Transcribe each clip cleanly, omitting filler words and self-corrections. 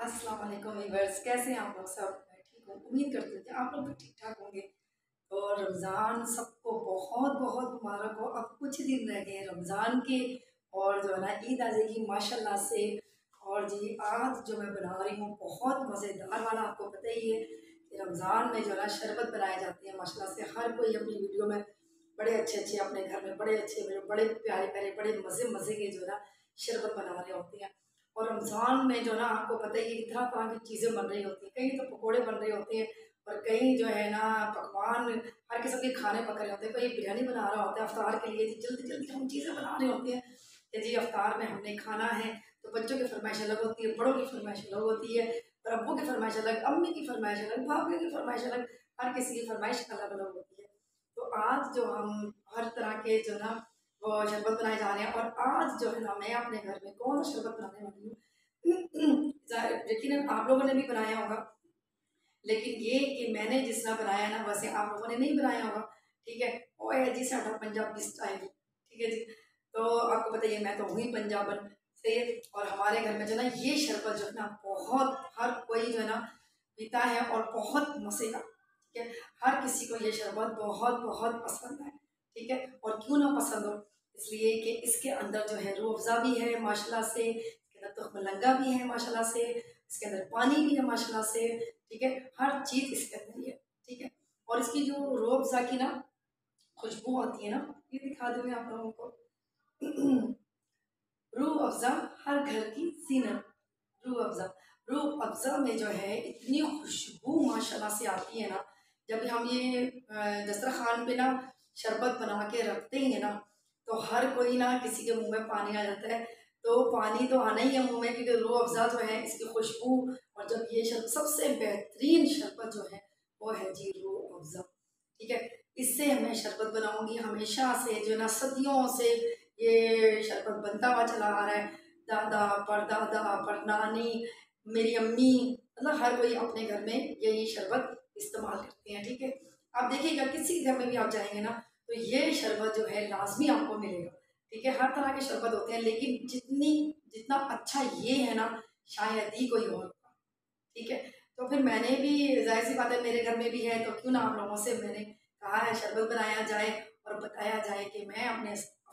अस्सलाम वालेकुम व्यूअर्स, कैसे हैं आप लोग सब। मैं ठीक हूँ, उम्मीद करती हूँ कि आप लोग भी ठीक ठाक होंगे। तो रमज़ान सबको बहुत बहुत मुबारक हो। अब कुछ दिन रह गए हैं रमज़ान के, और जो है ना ईद आ जाएगी माशाल्लाह से। और जी आज जो मैं बना रही हूँ बहुत मज़ेदार वाला, आपको पता ही है कि रमज़ान में जो है ना शरबत बनाए जाते हैं माशाल्लाह से। हर कोई अपनी वीडियो में बड़े अच्छे अच्छे, अपने घर में बड़े अच्छे बड़े प्यारे प्यारे बड़े मज़े मज़े के जो है ना शरबत बना रहे होते हैं। और रमज़ान में जो ना आपको पता ही है कि तरह तरह की चीज़ें बन रही होती हैं। कहीं तो पकोड़े बन रहे होते हैं, और कहीं जो है ना पकवान, हर किस्म के खाने पक रहे होते हैं। कोई बिरयानी बना रहा होता है अफ्तार के लिए, जल्दी जल्दी हम चीज़ें बना रहे होते हैं कि जी अफ्तार में हमने खाना है। तो बच्चों की फरमाइश अलग होती है, बड़ों की फरमाइश अलग होती है, और अब्बू की फरमाइश अलग, अम्मी की फरमाइश अलग, भाभी की फरमाइश अलग, हर किसी की फरमाइश अलग अलग होती है। तो आज जो हम हर तरह के जो ना वो शरबत बनाए जा रहे हैं। और आज जो है ना मैं अपने घर में कौन सा शरबत बनाने वाली हूँ यकीन आप लोगों ने भी बनाया होगा, लेकिन ये कि मैंने जिस तरह बनाया ना वैसे आप लोगों ने नहीं बनाया होगा। ठीक है, वो है जी साडा पंजाबी स्टाइल। ठीक है जी, तो आपको बताइए मैं तो हुई पंजाबन से, और हमारे घर में जो ना ये शरबत जो है ना बहुत हर कोई जो है ना पीता है, और बहुत मज़े का। ठीक है, हर किसी को ये शरबत बहुत बहुत पसंद है। ठीक है, और क्यों ना पसंद हो, इसलिए कि इसके अंदर जो है रूह अफ़ज़ा भी है माशाल्लाह से, इसके अंदर तुख मलंगा भी है माशाल्लाह से, इसके अंदर पानी भी है माशाल्लाह से। ठीक है, हर चीज़ इसके अंदर ही है। ठीक है, और इसकी जो रूह अफ़ज़ा की ना खुशबू आती है ना, ये दिखा दूँ मैं आप लोगों को। रूह अफ़ज़ा हर घर की ज़ीनत। रूह अफ़ज़ा, रूह अफ़ज़ा में जो है इतनी खुशबू माशाल्लाह से आती है ना। जब हम ये दस्तरख़्वान पे ना शरबत बना के रखते ही है ना, तो हर कोई ना किसी के मुंह में पानी आ जाता है। तो पानी तो आना ही है मुंह में, क्योंकि रूह अफ़ज़ा जो है इसकी खुशबू। और जब ये शरबत सबसे बेहतरीन शरबत जो है वो है जी रूह अफ़ज़ा। ठीक है, इससे मैं शरबत बनाऊंगी हमेशा से, जो ना सदियों से ये शरबत बनता हुआ चला आ रहा है। दादा परदादा परनानी, मेरी अम्मी, मतलब हर कोई अपने घर में यही शरबत इस्तेमाल करते हैं। ठीक है, आप देखिएगा किसी घर में भी आप जाएंगे ना तो ये शरबत जो है लाजमी आपको मिलेगा। ठीक है, हर तरह के शरबत होते हैं, लेकिन जितना अच्छा ये है ना शायद ही कोई और होगा। ठीक है, तो फिर मैंने भी, जाहिर सी बात है मेरे घर में भी है, तो क्यों ना आप लोगों से मैंने कहा है शरबत बनाया जाए और बताया जाए कि मैं अपने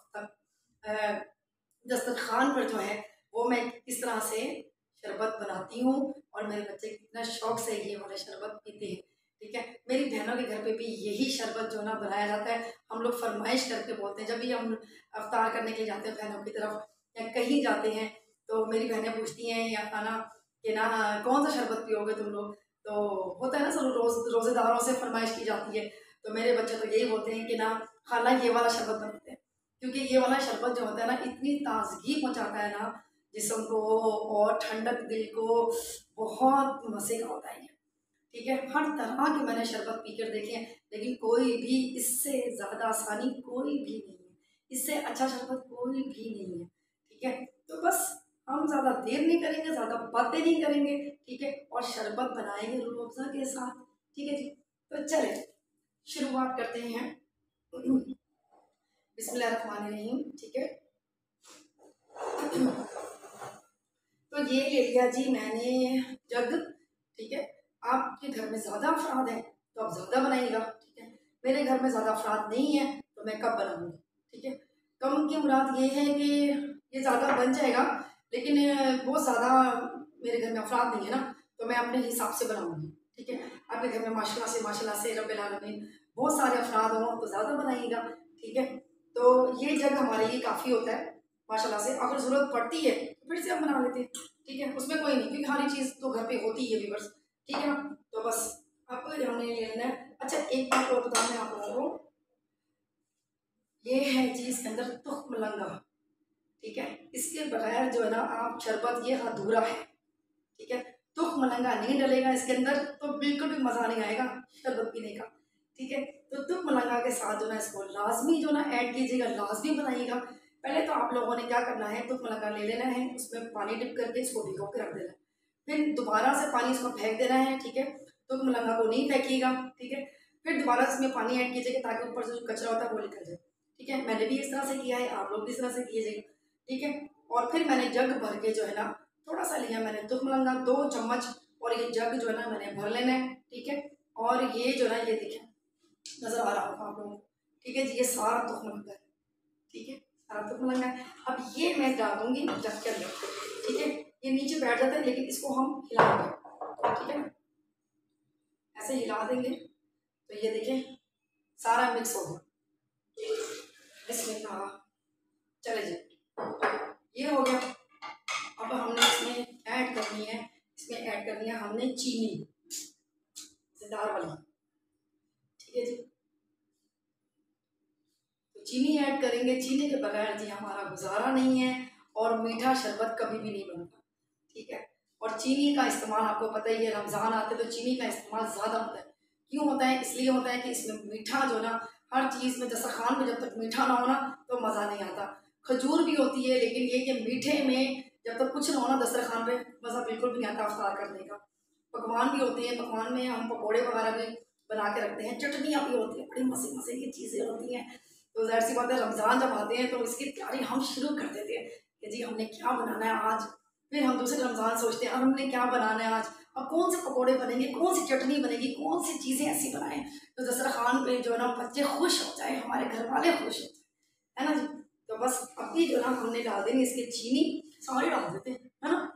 दस्तरखान पर जो है वो मैं किस तरह से शरबत बनाती हूँ, और मेरे बच्चे कितना शौक से ये वाला शरबत पीते हैं। ठीक है, मेरी बहनों के घर पे भी यही शरबत जो ना बनाया जाता है। हम लोग फरमाइश करके बोलते हैं, जब भी हम अफ्तार करने के लिए जाते हैं बहनों की तरफ या कहीं जाते हैं, तो मेरी बहनें पूछती हैं या खाना कि ना कौन सा शरबत पियोगे तुम लोग। तो होता है ना, सब रोज़ेदारों से फरमाइश की जाती है। तो मेरे बच्चे तो यही बोलते हैं कि ना खाला ये वाला शरबत बनाते हैं, क्योंकि ये वाला शरबत जो होता है ना इतनी ताजगी पहुंचाता है ना जिस्म को, और ठंडक दिल को, बहुत मज़े का होता है ये। ठीक है, हर तरह के मैंने शरबत पीकर देखे हैं, लेकिन कोई भी इससे ज़्यादा आसानी कोई भी नहीं है, इससे अच्छा शरबत कोई भी नहीं है। ठीक है, तो बस हम ज़्यादा देर नहीं करेंगे, ज़्यादा बातें नहीं करेंगे। ठीक है, और शरबत बनाएंगे रूह अफ़ज़ा के साथ। ठीक है जी, तो चले शुरुआत करते हैं। बिस्मिल्लाहिर्रहमानिर्रहीम। ठीक है, तो ये ले लिया जी मैंने जग। ठीक है, आपके घर में ज़्यादा अफराद है तो आप ज़्यादा बनाइएगा। ठीक है, मेरे घर में ज़्यादा अफराद नहीं है तो मैं कब बनाऊँगी। ठीक है, कम की मुराद ये है कि ये ज़्यादा बन जाएगा, लेकिन बहुत ज़्यादा मेरे घर में अफराद नहीं है ना, तो मैं अपने हिसाब से बनाऊँगी। ठीक है, आपके घर में माशाल्लाह से रब्बिल आलमीन बहुत सारे अफराद हों तो ज़्यादा बनाइएगा। ठीक है, तो ये जग हमारे लिए काफ़ी होता है माशाल्लाह से। अगर ज़रूरत पड़ती है तो फिर से हम बना लेते हैं। ठीक है, उसमें कोई नहीं, क्योंकि हर चीज़ तो घर पे होती है व्यूअर्स। ठीक है ना, तो बस आपको हमने ले लेना है। अच्छा, एक बात और बताऊँ मैं आप लोगों को, ये है जी इसके अंदर तुख मलंगा। ठीक है, इसके बगैर जो है ना आप शरबत ये अधूरा है। ठीक है, तुख मलंगा नहीं डलेगा इसके अंदर तो बिल्कुल भी मज़ा नहीं आएगा शरबत पीने का। ठीक है, तो तुख मलंगा के साथ जो ना इसको लाजमी जो ना ऐड कीजिएगा, लाजमी बनाइएगा। पहले तो आप लोगों ने क्या करना है, तुख मलंगा ले लेना है, उसमें पानी डिप करके इसको भिगो के रख देना है, फिर दोबारा से पानी इसको फेंक देना है। ठीक है, तुख मलंगा को नहीं फेंकिएगा। ठीक है, फिर दोबारा इसमें पानी ऐड कीजिएगा ताकि ऊपर से जो कचरा होता है वो निकल जाए। ठीक है, मैंने भी इस तरह से किया है, आप लोग भी इस तरह से कीजिएगा। ठीक है, और फिर मैंने जग भर के जो है ना थोड़ा सा लिया मैंने तुखमलंगा 2 चम्मच, और ये जग जो है ना मैंने भर लेना है, ठीक है। और ये जो है ये देखिए नजर आ रहा होगा आप लोगों को, ठीक है जी, ये सारा तुखमलंगा है, ठीक है, सारा तुखमलंगा है। अब ये मैं डाल दूंगी जग के अंदर, ठीक है। ये नीचे बैठ जाता है लेकिन इसको हम हिलाएंगे, ठीक है ना, ऐसे हिला देंगे तो ये देखिए सारा मिक्स हो गया इसमें। कहा चले जी, ये हो गया। अब हमने इसमें ऐड करनी है, इसमें ऐड करनी है हमने चीनी, दार वाली, ठीक है जी। तो चीनी ऐड करेंगे, चीनी के बगैर जी हमारा गुजारा नहीं है, और मीठा शरबत कभी भी नहीं बनता, ठीक है। और चीनी का इस्तेमाल आपको पता ही है, रमज़ान आते तो चीनी का इस्तेमाल ज़्यादा होता है। क्यों होता है? इसलिए होता है कि इसमें मीठा जो ना, हर चीज़ में दस्तरखान में जब तक मीठा ना हो ना तो मज़ा नहीं आता। खजूर भी होती है लेकिन ये कि मीठे में जब तक कुछ ना हो ना दस्तरखान पे मज़ा बिल्कुल भी नहीं आता अफ्तार करने का। पकवान भी होते हैं, पकवान में हम पकौड़े वगैरह भी बना के रखते हैं, चटनियाँ भी होती हैं, बड़ी मज़े मज़े की चीज़ें होती हैं। तो ज़ाहिर सी बात है रमज़ान जब आते हैं तो इसकी तैयारी हम शुरू कर देते हैं कि जी हमने क्या बनाना है आज। फिर हम दूसरे रमज़ान सोचते हैं अब हमने क्या बनाना है आज, अब कौन से पकौड़े बनेंगे, कौन सी चटनी बनेगी, कौन सी चीज़ें ऐसी बनाएं तो दस्तरखान पे जो है ना बच्चे खुश हो जाए, हमारे घर वाले खुश हो जाए, है ना जी। तो बस अभी जो ना हमने डाल देंगे इसके चीनी, सारे डाल देते हैं, है ना,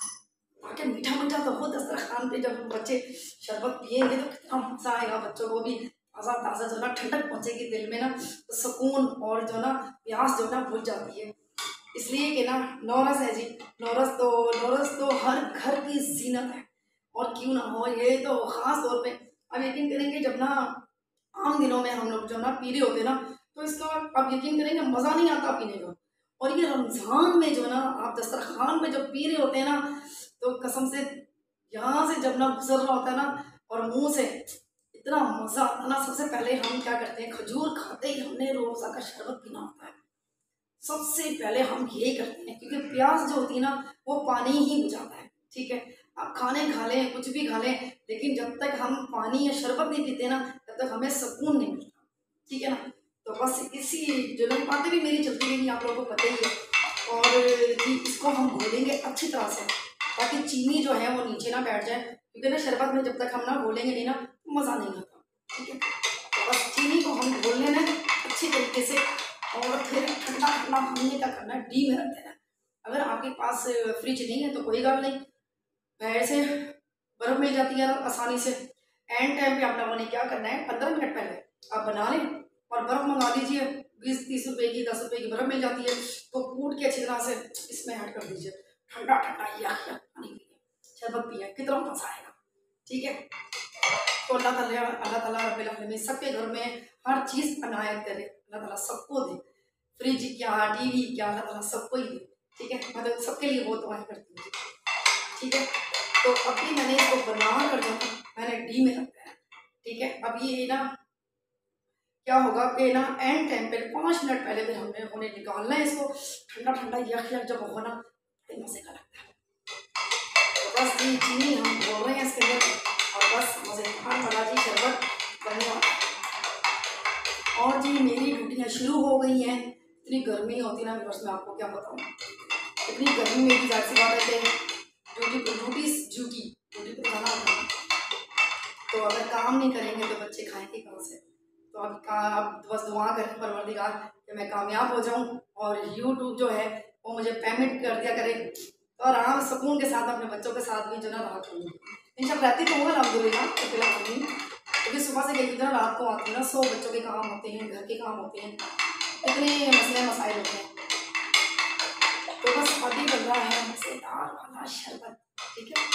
ताकि मीठा मीठा तो हो दस्तरखान पे। जब बच्चे शरबत पियेंगे तो कितना मजा आएगा, बच्चों को भी ताज़ा ताज़ा जो ना ठंडक पहुँचेगी दिल में ना, तो सुकून और जो ना प्यास जो ना बुझ जाती है। इसलिए कि ना नौरस है जी, नौरस तो हर घर की जीनत है, और क्यों ना हो, ये तो ख़ास तौर पे अब यकीन करेंगे जब ना आम दिनों में हम लोग जो ना पी रहे होते हैं ना तो इसका आप यकीन करेंगे मज़ा नहीं आता पीने का। और ये रमज़ान में जो ना आप दस्तरखान में जब पी रहे होते हैं ना तो कसम से यहाँ से जब ना गुजर रहा होता है ना और मुंह से इतना मज़ा आता ना, सबसे पहले हम क्या करते हैं, खजूर खाते ही हमने रोज़ा का शरबत पीना होता है, सबसे पहले हम यही करते हैं, क्योंकि प्यास जो होती है ना वो पानी ही बुझाता है, ठीक है। आप खाने खा लें, कुछ भी खा लें, लेकिन जब तक हम पानी या शरबत नहीं पीते ना तब तक हमें सुकून नहीं मिलता, ठीक है ना। तो बस इसी जो लोग बातें भी मेरी चलती रहेंगी, आप लोगों को पता ही है। और कि इसको हम घोलेंगे अच्छी तरह से ताकि चीनी जो है वो नीचे ना बैठ जाए, क्योंकि ना शरबत में जब तक हम ना घोलेंगे नहीं ना तो मज़ा नहीं आता, ठीक है। तो बस चीनी को हम घोल लेना है अच्छी तरीके से, और फिर ठंडा ठंडा हमने क्या करना है, डी में रख देना है। अगर आपके पास फ्रिज नहीं है तो कोई गल नहीं, बाहर से बर्फ़ मिल जाती है आसानी से। एंड टाइम पे आप लोगों ने क्या करना है, 15 मिनट पहले आप बना लें और बर्फ़ मंगा लीजिए, 20-30 रुपए की 10 रुपए की बर्फ़ मिल जाती है, तो कूट के अच्छी तरह से इसमें ऐड कर दीजिए, ठंडा ठंडा यख पानी पिए, शरबत पिए, कितना मज़ा आएगा, ठीक है। तो अल्लाह ताला रब्बिल आलमीन सबके घर में हर चीज़ अनायत करे, अल्लाह ताला सबको दे, फ्रिज क्या टीवी क्या अल्लाह ताला सबको ही दे, ठीक है। मतलब सबके लिए बहुत दुआएं करती हूँ, ठीक है। तो अभी मैंने इसको बना कर जो ना मैंने डी में रखा है, ठीक है। अब ये ना क्या होगा कि ना एंड टाइम पे 5 मिनट पहले फिर हमने उन्हें निकालना है इसको, ठंडा ठंडा यख यख जब होगा ना बड़े मज़े का लगता है। तो बस ये चीनी हम बोल रहे हैं इसके अंदर, और बस मज़ेदार वाला जी शरबत बनने वाला है। और जी मेरी ड्यूटियाँ शुरू हो गई हैं, इतनी गर्मी होती है ना बस मैं आपको क्या बताऊँ, इतनी गर्मी में भी जाहिर सी बात है कि ड्यूटी पे जाना होता है। तो अगर काम नहीं करेंगे तो बच्चे खाएंगे कहाँ से। तो अब बस दुआ करें परवरदिगार कि मैं कामयाब हो जाऊं और यूट्यूब जो है वो मुझे पेमेंट कर दिया करे, और आराम सुकून के साथ अपने बच्चों के साथ भी जो ना रहा करूँ। इंशाल्लाह रहती तो हूँ अल्हम्दुलिल्लाह, तो फिलहाल नहीं, क्योंकि सुबह से गई ना रात को आती है ना, 100 बच्चों के काम होते हैं, घर के काम होते हैं, इतने मसले मसाइल होते हैं। तो बस अभी बन रहा है मज़ेदार वाला शरबत, ठीक है।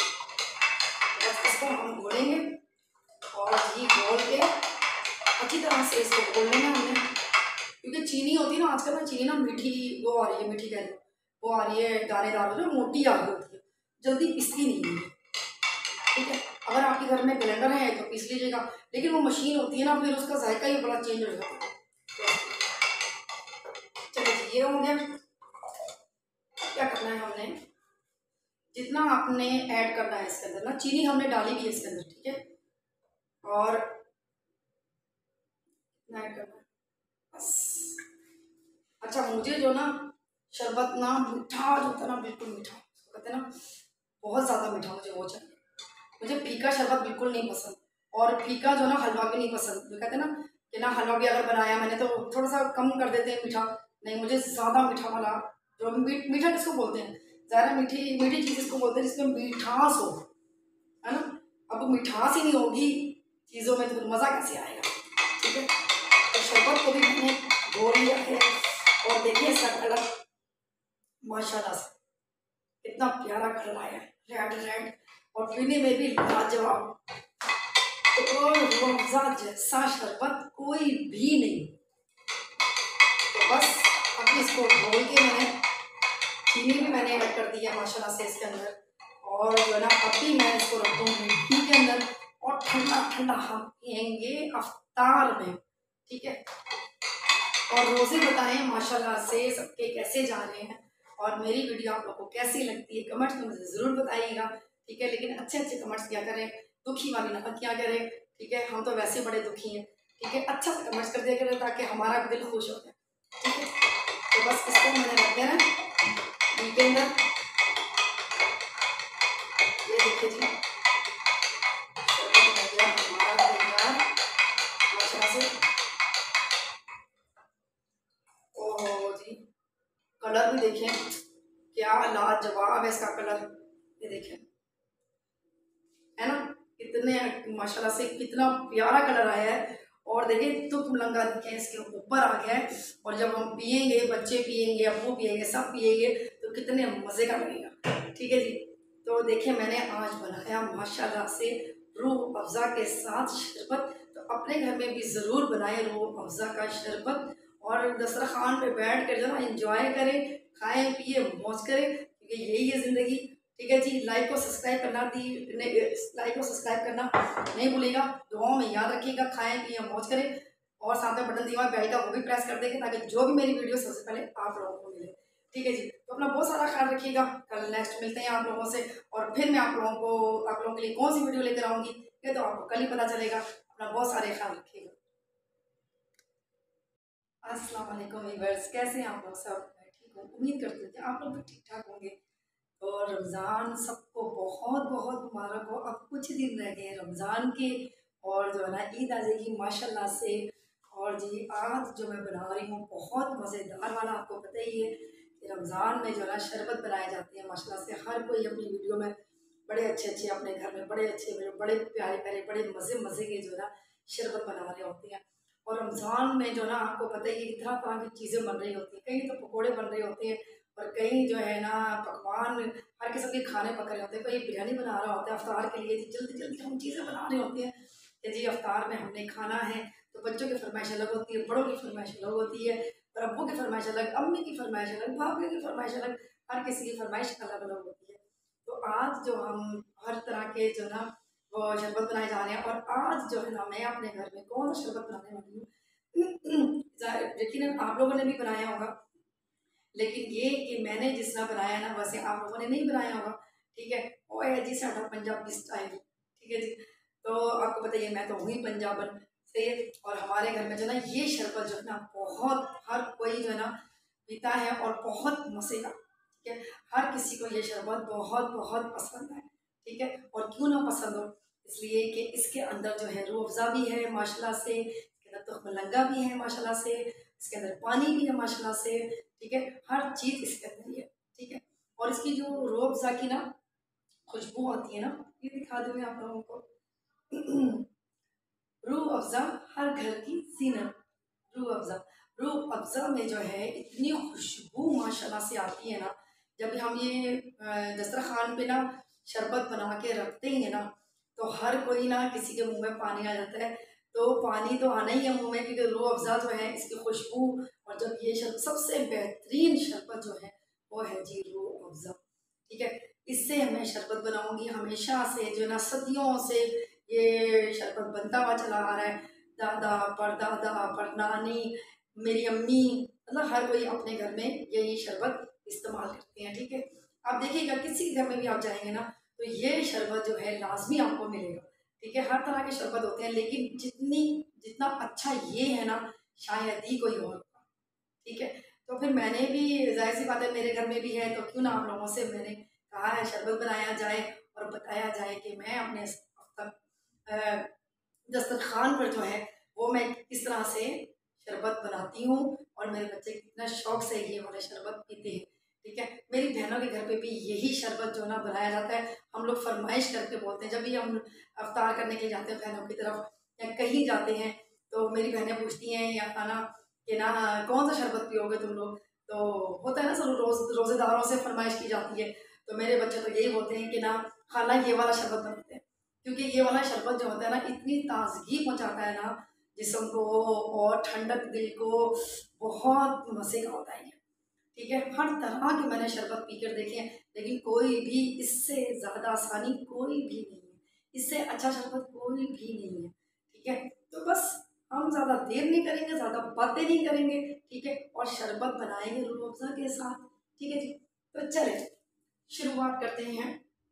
बस इसको हम घोलेंगे और घी घोल के अच्छी तरह से इसको घोल लेना हमने, क्योंकि चीनी होती है ना आजकल ना, चीनी ना मीठी वो आ रही है, मीठी कह लो वो आ रही है, दानेदार जो मोटी आ रही होती है, जल्दी पिसती नहीं है, ठीक है। अगर आपके घर में ब्लेंडर है तो पीस लीजिएगा, लेकिन वो मशीन होती है ना फिर उसका जायका ही बड़ा चेंज हो जाता है। चलो जी ये हो गया। क्या करना है हमने, जितना आपने ऐड करना है इसके अंदर ना, चीनी हमने डाली भी है इसके अंदर, ठीक है, और ऐड करना है बस। अच्छा मुझे जो ना शरबत ना मीठा जो होता है ना बिल्कुल मीठा कहते हैं ना बहुत ज़्यादा मीठा मुझे वो चाहिए। मुझे फीका शरबत बिल्कुल नहीं पसंद, और फीका जो ना हलवा भी नहीं पसंद। जो कहते हैं ना कि ना हलवा भी अगर बनाया मैंने तो थोड़ा सा कम कर देते हैं मीठा, नहीं मुझे ज़्यादा मीठा वाला जो मीठा किसको बोलते हैं, ज़्यादा मीठी मीठी चीज़ इसको बोलते हैं जिसमें मिठास हो, है ना। अब मिठास ही नहीं होगी चीज़ों में तो फिर मज़ा कैसे आएगा। ठीक है, तो शरबत को भी मैंने घोल लिया है, और देखिए इसका कलर माशाल्लाह से कितना प्यारा कलर आया है, रेड रेड, और पीने में भी लाजवाब। तो रूअफ़ज़ा जैसा शरबत कोई भी नहीं। तो बस अभी इसको घोल के मैंने चीनी भी मैंने ऐड कर दी है माशाल्लाह से इसके अंदर, और जो है ना अभी मैं इसको रख दूँगी घी के अंदर, और ठंडा ठंडा हम पियेंगे अफ्तार में। ठीक है, और रोज़े बताएं माशाल्लाह से सबके कैसे जा रहे हैं, और मेरी वीडियो आप लोगों को कैसी लगती है कमेंट्स में मुझे ज़रूर बताइएगा। ठीक है, लेकिन अच्छे अच्छे कमेंट्स किया करें, दुखी वाली ना किया करें। ठीक है, हम तो वैसे बड़े दुखी हैं। ठीक है, अच्छा सा कमेंट्स कर दिया करें ताकि हमारा दिल खुश हो जाए। ठीक है, तो बस इसको मैंने रख देना घी के अंदर। ये देखिए जी, शरबत हो गया हमारा तैयार माशाल्लाह से। ओह जी, कलर भी देखें क्या लाजवाब है इसका कलर, ये देखें, है ना, कितने माशाल्लाह से कितना प्यारा कलर आया है। और देखिए तुक मलंगा देखें इसके ऊपर आ गया है, और जब हम पियेंगे, बच्चे पियेंगे, अब्बू पियेंगे, सब पियेंगे तो कितने मज़े का लगेगा। ठीक है जी, तो देखिए मैंने आज बनाया माशाल्लाह से रूह अफ़ज़ा के साथ शरबत। तो अपने घर में भी ज़रूर बनाएं रूह अफ़ज़ा का शरबत, और दस्तरखान पे बैठ कर जो ना इंजॉय करें, खाएं पिए मौज करें, क्योंकि यही है ज़िंदगी। ठीक है जी, लाइक को सब्सक्राइब करना लाइक को सब्सक्राइब करना नहीं भूलेगा। दुआओं में याद रखिएगा, खाएं पिए मौज करें, और साथ में बटन दिया बेल का वो भी प्रेस कर देंगे ताकि जो भी मेरी वीडियो सबसे पहले आप लोगों को मिले। ठीक है जी, तो अपना बहुत सारा ख्याल रखिएगा। कल नेक्स्ट मिलते हैं आप लोगों से, और फिर मैं आप लोगों के लिए कौन सी वीडियो लेकर आऊँगी ये तो आपको कल ही पता चलेगा। अपना बहुत सारे ख्याल रखिएगा। अस्सलाम वालेकुम व्यूअर्स, कैसे हैं आप लोग सब? मैं ठीक हूँ, उम्मीद करती हूँ कि आप लोग भी ठीक ठाक होंगे। तो रमज़ान सबको बहुत बहुत मुबारक हो। अब कुछ दिन रह गए हैं रमज़ान के, और जो है ना ईद आ जाएगी माशाल्लाह से। और जी आज जो मैं बना रही हूँ बहुत मज़ेदार वाला, आपको पता ही है कि रमज़ान में जो है ना शरबत बनाए जाते हैं माशाल्लाह से। हर कोई अपनी वीडियो में बड़े अच्छे अच्छे अपने घर में बड़े अच्छे बड़े प्यारे प्यारे बड़े मज़े मज़े के जो है ना शरबत बना रहे होते हैं। और रमज़ान में जो ना आपको पता ही है तरह तरह की चीज़ें बन रही होती हैं, कहीं तो पकोड़े बन रहे होते हैं, और कहीं जो है ना पकवान हर किस्म के खाने पक रहे होते हैं। कोई बिरयानी बना रहा होता है अफ्तार के लिए, जल्दी जल्दी हम चीज़ें बना रहे होते हैं कि जी अफ्तार में हमने खाना है। तो बच्चों की फरमाइश अलग होती है, बड़ों की फरमाइश अलग होती है, और अब्बू की फरमाइश अलग, अम्मी की फरमाइश अलग, भाभी की फरमाइश अलग, हर किसी की फरमाइश अलग अलग होती है। तो आज जो हम हर तरह के जो ना वो शरबत बनाए जा रहे हैं, और आज जो है ना मैं अपने घर में कौन सा शरबत बनाने वाली हूँ यकीनन आप लोगों ने भी बनाया होगा, लेकिन ये कि मैंने जिस तरह बनाया ना वैसे आप लोगों ने नहीं बनाया होगा। ठीक है, वो है जी साडा पंजाबी स्टाइल। ठीक है जी, तो आपको बताइए मैं तो हुई पंजाबन से, और हमारे घर में जो ना ये शरबत जो है ना बहुत हर कोई जो है ना पीता है, और बहुत मज़े का। ठीक है, हर किसी को ये शरबत बहुत बहुत पसंद है। ठीक है, और क्यों ना पसंद हो, इसलिए कि इसके अंदर जो है रूह अफ़ज़ा भी है माशाल्लाह से, इसके अंदर तुख मलंगा भी है माशाल्लाह से, इसके अंदर पानी भी है माशाल्लाह से। ठीक है, हर चीज़ इसके अंदर ही है। ठीक है, और इसकी जो रूह अफ़ज़ा की ना खुशबू आती है ना, ये दिखा दूँ मैं आप लोगों को रूह अफ़ज़ा हर घर की ज़ीनत। रूह अफ़ज़ा, रूह अफ़ज़ा में जो है इतनी खुशबू माशाल्लाह से आती है ना, जब हम ये दस्तरखान पे ना शरबत बना के रखते ही है ना, तो हर कोई ना किसी के मुंह में पानी आ जाता है। तो पानी तो आना ही है मुंह में, क्योंकि रूह अफ़ज़ा जो है इसकी खुशबू, और जब ये शरबत सबसे बेहतरीन शरबत जो है वो है जी रूह अफ़ज़ा। ठीक है, इससे मैं शरबत बनाऊंगी हमेशा से, जो ना सदियों से ये शरबत बनता हुआ चला आ रहा है। दादा परदादा परनानी मेरी अम्मी, मतलब हर कोई अपने घर में यही शरबत इस्तेमाल करते हैं। ठीक है, आप देखिएगा किसी के घर में भी आप जाएंगे ना तो ये शरबत जो है लाजमी आपको मिलेगा। ठीक है, हर तरह के शरबत होते हैं, लेकिन जितना अच्छा ये है ना शायद ही कोई और होगा। ठीक है, तो फिर मैंने भी जाहिर सी बात है मेरे घर में भी है, तो क्यों ना आप लोगों से मैंने कहा है शरबत बनाया जाए और बताया जाए कि मैं अपने दस्तरखान पर जो है वो मैं किस तरह से शरबत बनाती हूँ और मेरे बच्चे कितना शौक से ये वाला शरबत पीते हैं। ठीक है, मेरी बहनों के घर पे भी यही शरबत जो ना बनाया जाता है। हम लोग फरमाइश करके बोलते हैं, जब भी हम अफ्तार करने के लिए जाते हैं बहनों की तरफ या कहीं जाते हैं तो मेरी बहनें पूछती हैं या खाना कि ना कौन सा शरबत पियोगे तुम लोग, तो होता है ना सब रोज़ेदारों से फरमाइश की जाती है। तो मेरे बच्चे तो यही बोलते हैं कि ना खाला ये वाला शरबत बनाते हैं, क्योंकि ये वाला शरबत जो होता है ना इतनी ताजगी पहुँचाता है ना जिस्म को और ठंडक दिल को, बहुत मज़े का होता है ये। ठीक है, हर तरह के मैंने शरबत पीकर देखे हैं लेकिन कोई भी इससे ज़्यादा आसानी कोई भी नहीं है, इससे अच्छा शरबत कोई भी नहीं है। ठीक है, तो बस हम ज़्यादा देर नहीं करेंगे, ज़्यादा बातें नहीं करेंगे। ठीक है, और शरबत बनाएंगे रूह अफ़ज़ा के साथ। ठीक है जी, तो चले शुरुआत करते हैं।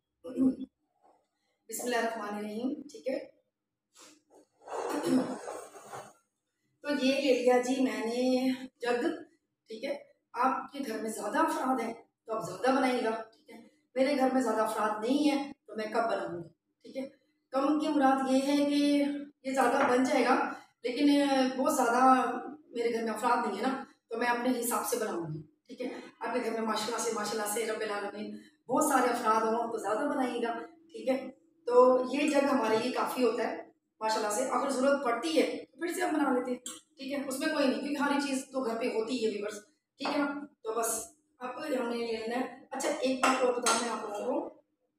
बिस्मिल्लाहिर्रहमानिर्रहीम। ठीक है, तो ये ले लिया जी मैंने जग। ठीक है, आपके घर में ज़्यादा अफराद हैं तो आप ज़्यादा बनाइएगा। ठीक है, मेरे घर में ज़्यादा अफराद नहीं है तो मैं कब बनाऊँगी। ठीक है, कम की मुराद ये है कि ये ज़्यादा बन जाएगा लेकिन बहुत ज़्यादा मेरे घर में अफराद नहीं है ना, तो मैं अपने हिसाब से बनाऊँगी। ठीक है, आपके घर में माशाल्लाह से रब्बिल आलमीन बहुत सारे अफराद हों तो ज़्यादा बनाइएगा। ठीक है, तो ये जग हमारे लिए काफ़ी होता है माशाल्लाह से। अगर ज़रूरत पड़ती है तो फिर से हम बना लेते हैं। ठीक है, उसमें कोई नहीं, क्योंकि हर चीज़ तो घर पे होती है व्यूअर्स। ठीक है ना, तो बस आपको हमने ले लेना है। अच्छा, एक बात और बताऊँ मैं आप लोगों को,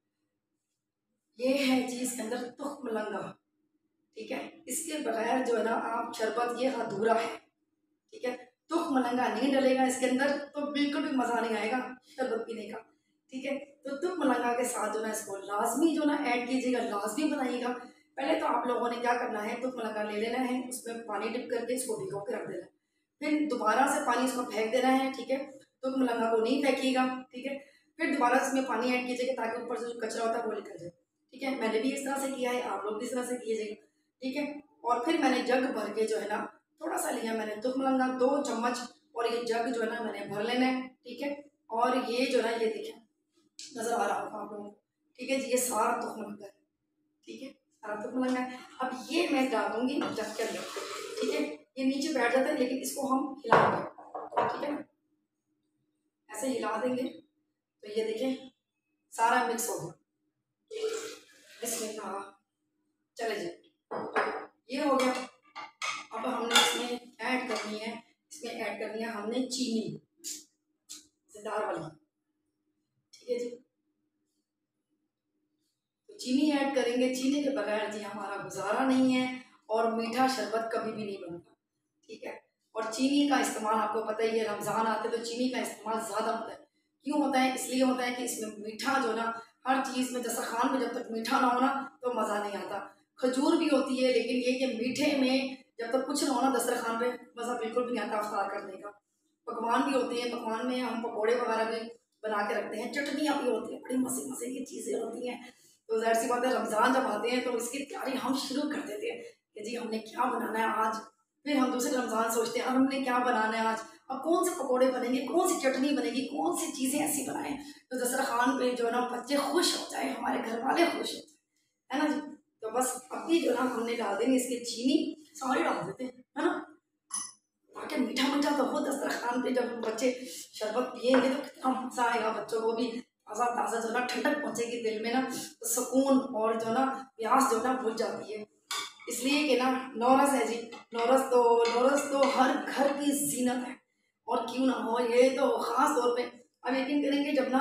ये है जी इसके अंदर तुख्म लंगा। ठीक है, इसके बगैर जो है ना आप शरबत ये अधूरा है। ठीक है, तुख्म लंगा नहीं डलेगा इसके अंदर तो बिल्कुल भी मज़ा नहीं आएगा शरबत पीने का। ठीक है, तो तुख्म लंगा के साथ जो ना इसको लाजमी जो ना ऐड कीजिएगा, लाजमी बनाइएगा। पहले तो आप लोगों ने क्या करना है, तुख्म लंगा ले लेना है, उसमें पानी डिप करके इसको भिगो के रख देना है, फिर दोबारा से पानी इसको फेंक देना है। ठीक है, तुख्म लंगा को नहीं फेंकिएगा। ठीक है, फिर दोबारा इसमें पानी ऐड कीजिएगा ताकि ऊपर से जो कचरा होता है वो निकल जाए। ठीक है, मैंने भी इस तरह से किया है, आप लोग भी इस तरह से कीजिएगा। ठीक है, और फिर मैंने जग भर के जो है ना थोड़ा सा लिया मैंने तुख्म लंगा 2 चम्मच, और ये जग जो है ना मैंने भर लेना है। ठीक है, और ये जो है ना ये देखिए नज़र आ रहा होगा आप लोगों को। ठीक है जी, ये सारा तुख्म लंगा है। ठीक है, सारा तुख्म लंगा है। अब ये मैं डाल दूंगी जग के अंदर। ठीक है, ये नीचे बैठ जाता है लेकिन इसको हम हिलाएंगे। ठीक है ना, ऐसे हिला देंगे तो ये देखें सारा मिक्स हो गया। इसमें कहा चले जी, ये हो गया। अब हमने इसमें ऐड करनी है, हमने चीनी दार वाली। ठीक है जी, तो चीनी ऐड करेंगे, चीनी के बगैर जी हमारा गुजारा नहीं है और मीठा शरबत कभी भी नहीं बनता। ठीक है, और चीनी का इस्तेमाल आपको पता ही है, रमज़ान आते तो चीनी का इस्तेमाल ज़्यादा होता है। क्यों होता है, इसलिए होता है कि इसमें मीठा जो ना हर चीज़ में, दस्तरखान में जब तक मीठा ना हो ना तो मज़ा नहीं आता। खजूर भी होती है लेकिन ये कि मीठे में जब तक कुछ ना हो ना दस्तरखान पे मज़ा बिल्कुल भी नहीं आता अफ्तार करने का। पकवान भी होते हैं, पकवान में हम पकौड़े वगैरह भी बना के रखते हैं, चटनियाँ भी होती हैं, बड़ी मज़े मज़े की चीज़ें होती हैं। तो ज़ाहिर सी बात है रमज़ान जब आते हैं तो इसकी तैयारी हम शुरू कर देते हैं कि जी हमने क्या बनाना है आज। फिर हम दूसरे रमज़ान सोचते हैं अब हमने क्या बनाना है आज, अब कौन से पकौड़े बनेंगे, कौन सी चटनी बनेगी, कौन सी चीज़ें ऐसी बनाएं तो दस्तरखान पे जो है ना बच्चे खुश हो जाए, हमारे घर वाले खुश हो जाए, है ना जी। तो बस अभी जो ना हमने डाल देंगे इसकी चीनी, सारी डाल देते हैं, है ना, ताकि मीठा मीठा तो हो दस्तरखान पे। जब बच्चे शरबत पियेंगे तो कितना मज़ा आएगा, बच्चों को भी ताज़ा ताज़ा जो ना ठंडक पहुँचेगी दिल में ना, तो सुकून और जो ना प्यास जो ना भूल जाती है। इसलिए कि ना नौरस है जी, नौरस तो हर घर की जीनत है, और क्यों ना हो, ये तो ख़ास तौर पे अब यकीन करेंगे जब ना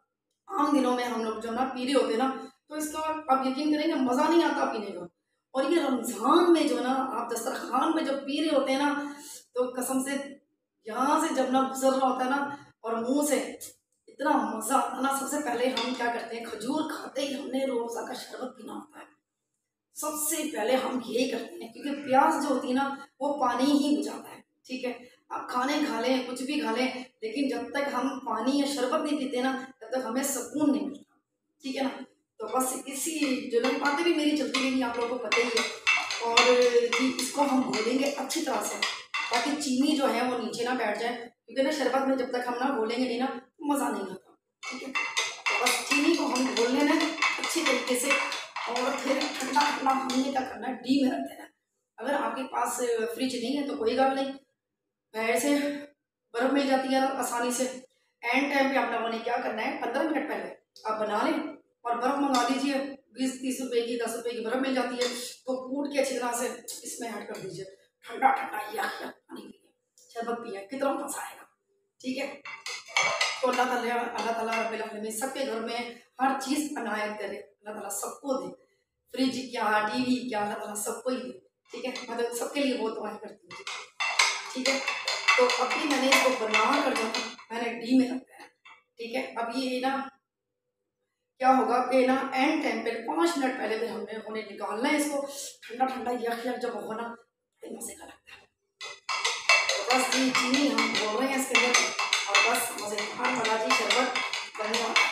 आम दिनों में हम लोग जो ना पी रहे होते ना तो इसका आप यकीन करेंगे मज़ा नहीं आता पीने का। और ये रमज़ान में जो ना आप दस्तरखान में जब पी रहे होते हैं ना तो कसम से यहाँ से जब ना गुजर रहा होता है ना और मुंह से इतना मज़ा आता ना, सबसे पहले हम क्या करते हैं, खजूर खाते ही हमने रूह अफ़ज़ा का शरबत पीना होता है। सबसे पहले हम यही करते हैं क्योंकि प्यास जो होती है ना वो पानी ही बुझाता है। ठीक है, आप खाने खा लें, कुछ भी खा लें, लेकिन जब तक हम पानी या शरबत नहीं पीते ना तब तक हमें सुकून नहीं मिलता। ठीक है ना, तो बस इसी जो लोग बातें भी मेरी चलती रहेंगी, आप लोगों को पता ही है। और इसको हम घोलेंगे अच्छी तरह से ताकि चीनी जो है वो नीचे ना बैठ जाए, क्योंकि ना शरबत में जब तक हम ना घोलेंगे नहीं ना तो मज़ा नहीं आता। ठीक है, तो बस चीनी को हम घोल लेना है अच्छी तरीके से और फिर ठंडा ठंडा हमने क्या करना है, डी में रख देना। अगर आपके पास फ्रिज नहीं है तो कोई बात नहीं, ऐसे बर्फ़ मिल जाती है आसानी से। एंड टाइम पे आप लोगों ने क्या करना है, 15 मिनट पहले आप बना लें और बर्फ़ मंगा लीजिए। 20-30 रुपए की 10 रुपए की बर्फ़ मिल जाती है, तो कूट के अच्छी तरह से इसमें ऐड कर दीजिए। ठंडा ठंडा या पानी पिए, शरबत पिए, कितना मजा आएगा। ठीक है, तो अल्लाह ताला रब्बिल आलमीन सबके घर में हर चीज़ अनायत करे, अल्लाह ताला सबको दे। फ्रिज क्या, टीवी क्या, अल्लाह ताला सबको ही दे। ठीक है, मैं तो सबके लिए बहुत दुआएं करती हूँ। ठीक है, तो अभी मैंने इसको बना कर जो मैंने डी में रखा है। ठीक है, अब ये ना क्या होगा कि ना एंड टाइम पे 5 मिनट पहले फिर हमने उन्हें निकालना है इसको। ठंडा ठंडा यख यख जब होगा ना, बड़े मजे का लगता है। तो बस ये चीनी हम बोल रहे हैं इसके अंदर और बस मज़ेदार वाला जी शरबत बनने वाला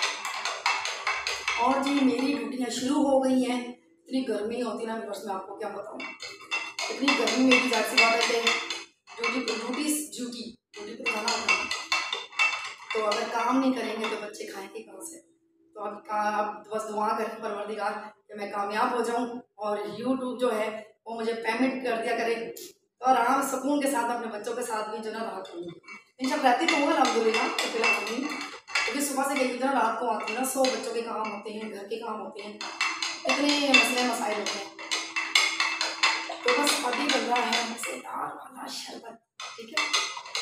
है। और जी मेरी ड्यूटियाँ शुरू हो गई हैं। इतनी गर्मी होती है ना बस, मैं आपको क्या बताऊँ, इतनी गर्मी में भी जाहिर सी बात है कि ड्यूटी पे जाना होता है। तो अगर काम नहीं करेंगे तो बच्चे खाएंगे कहाँ से। तो अब बस दुआ करें परवरदिगार कि मैं कामयाब हो जाऊं और यूट्यूब जो है वो मुझे पेमेंट कर दिया करे, तो आराम सुकून के साथ अपने बच्चों के साथ भी जो ना रात होंगी इंशाल्लाह। रहती तो हूँ अल्हम्दुलिल्लाह, तो फिलहाल नहीं, क्योंकि सुबह से गई ना रात को आती है ना, 100 बच्चों के काम होते हैं, घर के काम होते हैं, इतने मसले मसाइल होते हैं। तो बस अभी बन रहा है मज़ेदार वाला शरबत। ठीक है,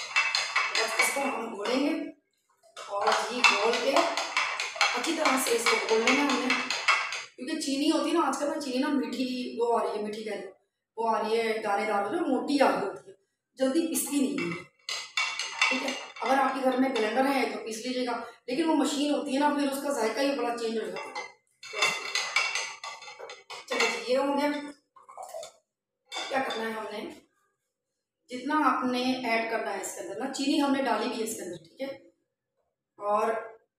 बस इसको हम घोलेंगे और ये घोल के अच्छी तरह से इसको घोल लेना हमने, क्योंकि चीनी होती है ना आजकल ना, चीनी ना मीठी वो आ रही है, मीठी कह लो वो आ रही है दानेदार, जो मोटी आ रही होती है, जल्दी पिसती नहीं है। ठीक है, अगर आपके घर में ब्लेंडर है तो पीस लीजिएगा, लेकिन वो मशीन होती है ना फिर उसका जायका ही बड़ा चेंज हो जाता है। चलो जी, ये हो गया। क्या करना है हमने, जितना आपने ऐड करना है इसके अंदर ना, चीनी हमने डाली भी है इसके अंदर। ठीक है, और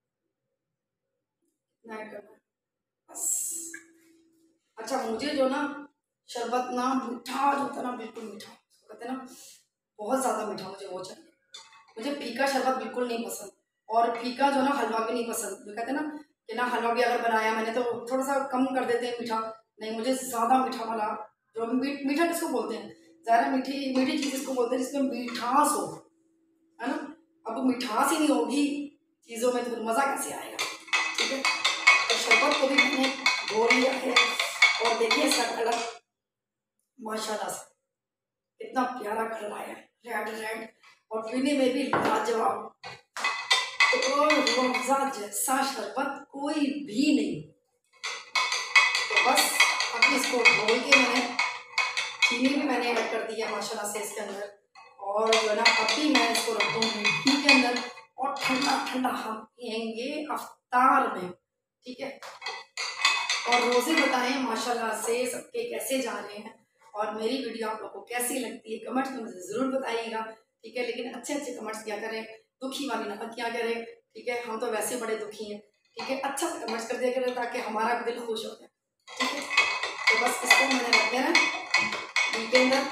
ऐड करना है बस। अच्छा, मुझे जो ना शरबत ना मीठा जो होता है ना, बिल्कुल मीठा कहते हैं ना, बहुत ज़्यादा मीठा मुझे वो चाहिए। मुझे फीका शरबत बिल्कुल नहीं पसंद, और फीका जो ना हलवा भी नहीं पसंद। जो कहते हैं ना कि ना हलवा भी अगर बनाया मैंने तो थोड़ा सा कम कर देते हैं मीठा, नहीं मुझे ज़्यादा मीठा वाला, जो मीठा किसको बोलते हैं, ज़्यादा मीठी मीठी चीज़ इसको बोलते हैं जिसमें मिठास हो, है ना। अब मिठास ही नहीं होगी चीज़ों में तो फिर मज़ा कैसे आएगा। ठीक है, तो शरबत को भी मैंने घोल लिया है और देखिए इसका कलर माशाल्लाह से इतना प्यारा कलर आया है, रेड रेड, और पीने में भी लाजवाब। तो रूअफ़ज़ा जैसा शरबत कोई भी नहीं। तो बस अभी इसको घोल के मैंने चीनी भी मैंने ऐड कर दी है माशाल्लाह से इसके अंदर, और जो ना अभी मैं इसको रखूँगी घी के अंदर और ठंडा ठंडा हम पियेंगे अफ्तार में। ठीक है, और रोज़े बताएं माशाल्लाह से सबके कैसे जा रहे हैं, और मेरी वीडियो आप लोगों को कैसी लगती है कमेंट्स में मुझे ज़रूर बताइएगा। ठीक है, लेकिन अच्छे अच्छे कमेंट्स किया करें, दुखी वाली ना किया करें। ठीक है, हम तो वैसे बड़े दुखी हैं। ठीक है, अच्छा से कमेंट्स कर दिया करें ताकि हमारा दिल खुश हो जाए। ठीक है, तो बस इसको मैंने रख देना घी के अंदर।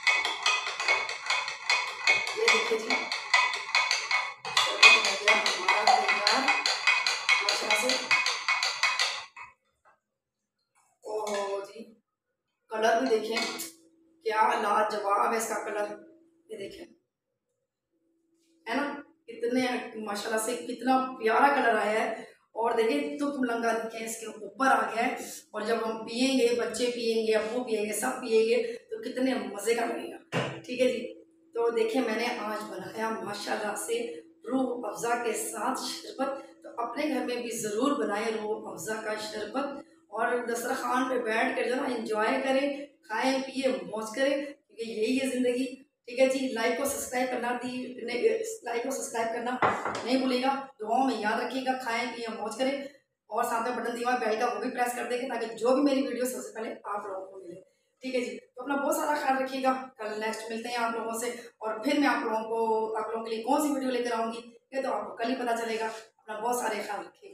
ये देखिए जी, हमारा तैयार माशाल्लाह से। ओहो जी, कलर भी देखें क्या लाजवाब है इसका कलर, ये देखें, है ना, कितने माशाल्लाह से कितना प्यारा कलर आया है। और देखिए तुक लंगा देखें इसके ऊपर आ गया है, और जब हम पियेंगे, बच्चे पियेंगे, अब्बू पियेंगे, सब पियेंगे तो कितने मज़े का लगेगा। ठीक है जी, तो देखिए मैंने आज बनाया माशाल्लाह से रूह अफ़ज़ा के साथ शरबत, तो अपने घर में भी ज़रूर बनाएं रूह अफ़ज़ा का शरबत, और दस्तरखान पे बैठ कर जो ना इंजॉय करें, खाएं पिए मौज करें, क्योंकि यही है ज़िंदगी। ठीक है जी, लाइक को सब्सक्राइब करना नहीं भूलिएगा, दुआओं में याद रखिएगा, खाएं पिए मौज करें, और साथ में बटन दिया बेल का वो भी प्रेस कर देंगे ताकि जो भी मेरी वीडियो सबसे पहले आप लोगों को मिले। ठीक है जी, तो अपना बहुत सारा ख्याल रखिएगा, कल नेक्स्ट मिलते हैं आप लोगों से, और फिर मैं आप लोगों के लिए कौन सी वीडियो लेकर आऊँगी ये तो आपको कल ही पता चलेगा। अपना बहुत सारे ख्याल रखिएगा।